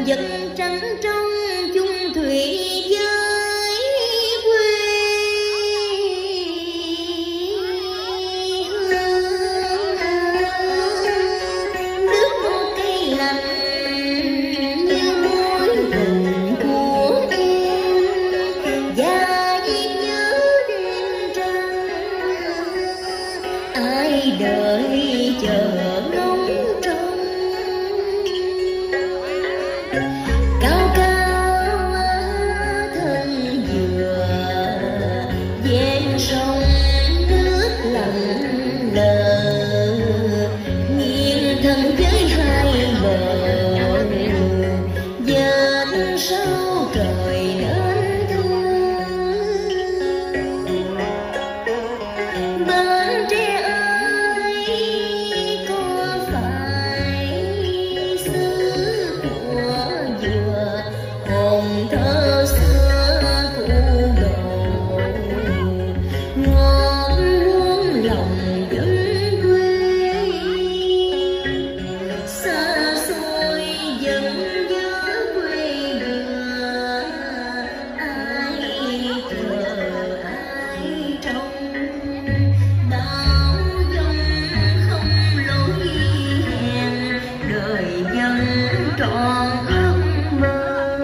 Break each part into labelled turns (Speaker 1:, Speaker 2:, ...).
Speaker 1: vật trắng trong chung thủy với quê hương. Nước một cây lạnh như mối tình của em, và vì nhớ đêm trăng ai đợi chờ ngóng trông. Cao cao thân dừa ven sông nước lặng lờ, nghiêng thân với hai bờ vết sâu trời nên thương. Bên tre ơi có phải xứ của dừa, hồn thơ xưa cũ đồ ngọt muôn lòng vẫn quê. Xa xôi vẫn nhớ quê dừa, ai chờ ai trông. Bao dòng không lối hẹn, đời vẫn trọn ước mơ.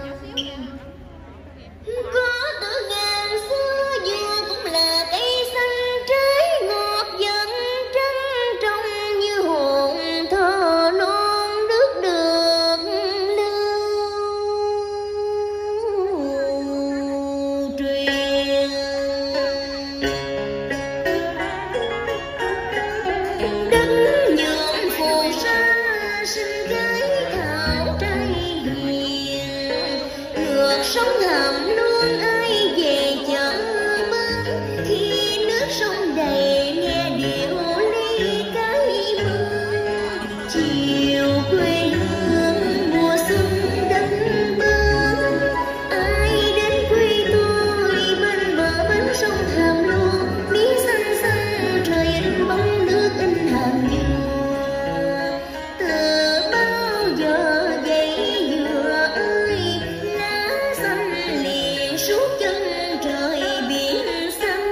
Speaker 1: Có từ ngàn xưa dừa cũng là cây xanh trái ngọt vẫn trắng trong như hồn thơ non nước được lưu truyền. Đất nhuộm phù sa sinh cái thảo trái hiền, ngược sông Hàm Luông ai về chợ bến. Khi nước sông đầy nghe điệu ly cái mưa, chiều quê hương mùa xuân đất bến. Ai đến quê tôi bên bờ bến sông Hàm Luông, mía xanh xanh trời in bóng nước in hàng dừa. Từ bao giờ vậy dừa ơi, lá xanh liền suốt chân trời biển xanh.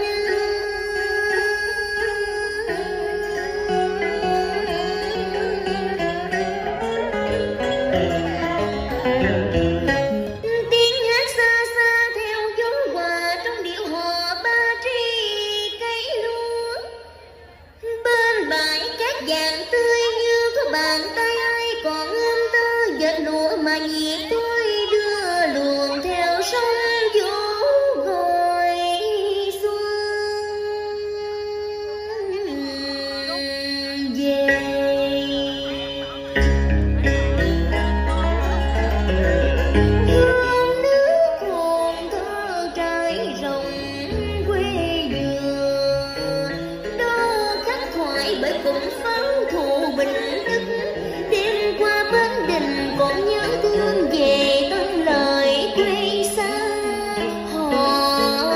Speaker 1: Tiếng hát xa xa theo gió hòa trong điệu hò ba tri cây lúa. Bên bãi cát vàng tươi như có bàn tay ai còn ươm tơ dệt lụa mà nhiệt tôi đưa luồng theo sông vỗ gọi xuân về. Hương nước hồn thơ trải rộng quê dừa, đâu khắc khoải bởi cụm pháo thù bình đức. Đêm qua bến đình còn nhớ thương về tân lời quê xa. Họ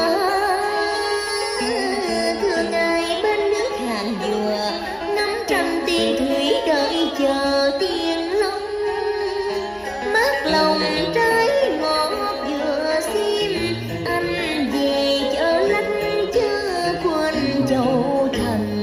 Speaker 1: thương ai bên nước hàng dừa, nắm trăm tiền thủy đợi chờ tiền long. Mát lòng trái ngọt vừa xiêm, anh về chợ lách chớ quên Châu Thành.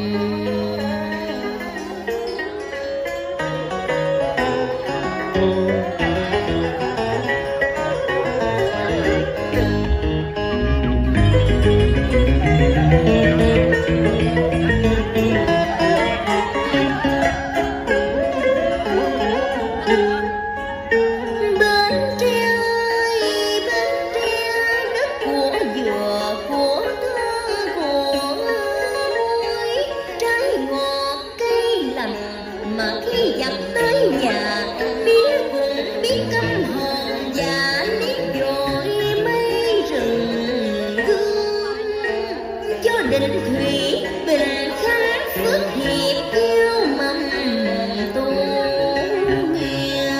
Speaker 1: Bên tre ơi bên tre, đất của dừa của thơ của muối. Trái ngọt cây lành mà khi dặm tới nhà, mía cũng biết căm hồn và nếp vội mây rừng gương. Cho định thủy bình khánh phước hiệp yêu mầm tu nghèo.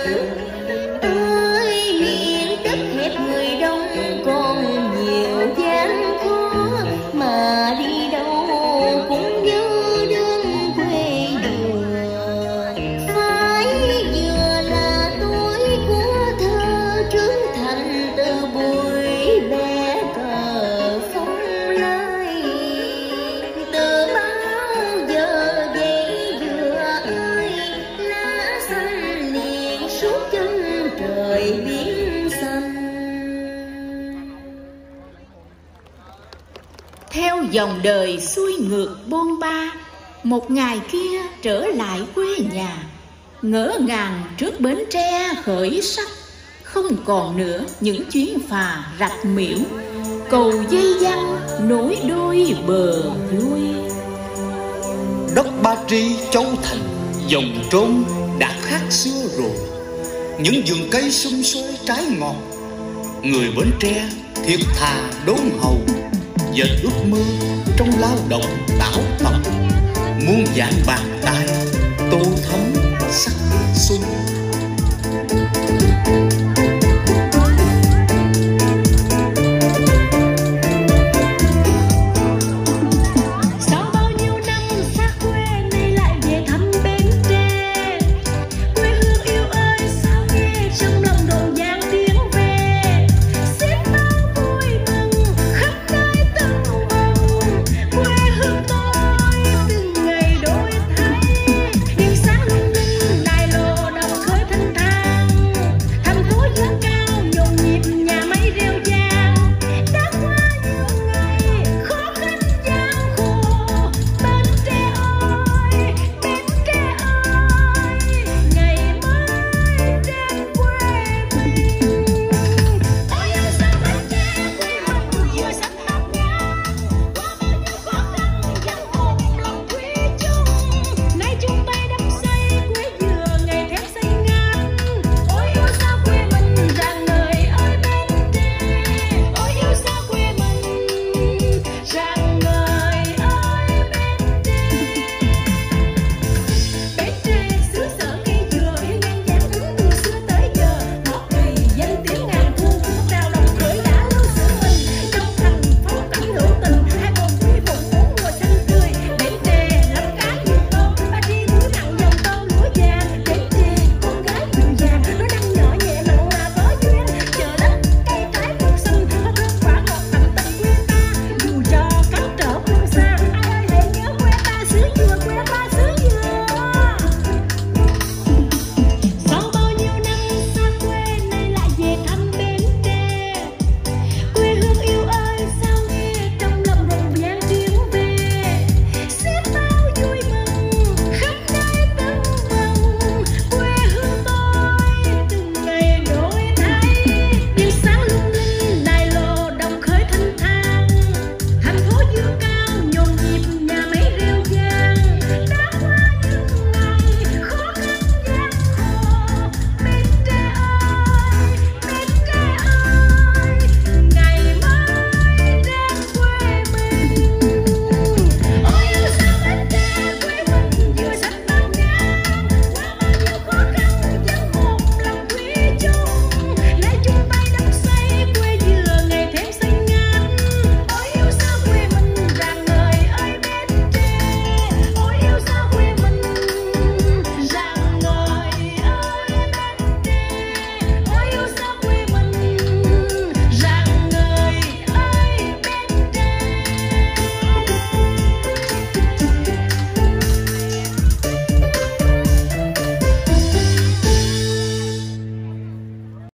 Speaker 1: Ơi miền đất hẹp người đông còn nhiều gian khó, mà đi đâu cũng nhớ đương quê dừa. Phải
Speaker 2: dòng đời xuôi ngược bôn ba. Một ngày kia trở lại quê nhà, ngỡ ngàng trước bến tre khởi sắc. Không còn nữa những chuyến phà rạch miễu, cầu dây văng nối đôi bờ lui.
Speaker 3: Đất Ba Tri Châu Thành dòng trôn đã khác xưa rồi, những vườn cây sum xuê trái ngọt. Người Bến Tre thiệt thà đốn hầu, dệt ước mơ trong lao động tảo tộc. Muôn vạn bàn tay